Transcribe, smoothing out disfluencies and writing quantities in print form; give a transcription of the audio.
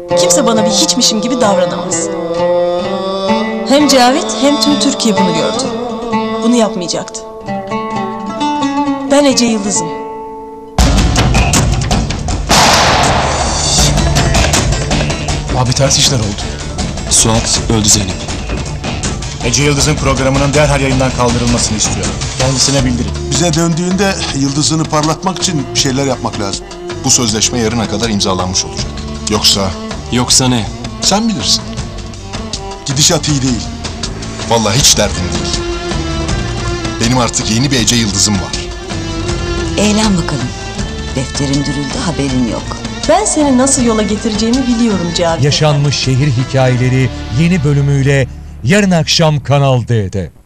Kimse bana bir hiçmişim gibi davranamaz. Hem Cavit hem tüm Türkiye bunu gördü. Bunu yapmayacaktı. Ben Ece Yıldız'ım. Abi ters işler oldu. Suat öldü Zeynep. Ece Yıldız'ın programının derhal yayından kaldırılmasını istiyor. Kendisine bildirin. Bize döndüğünde yıldızını parlatmak için bir şeyler yapmak lazım. Bu sözleşme yarına kadar imzalanmış olacak. Yoksa Yoksa ne? sen bilirsin. Gidişat iyi değil. Vallahi hiç derdim değil. Benim artık yeni bir Ece Yıldız'ım var. Eğlen bakalım. Defterin dürüldü, haberin yok. Ben seni nasıl yola getireceğimi biliyorum Cavit. Yaşanmış şehir hikayeleri yeni bölümüyle yarın akşam Kanal D'de.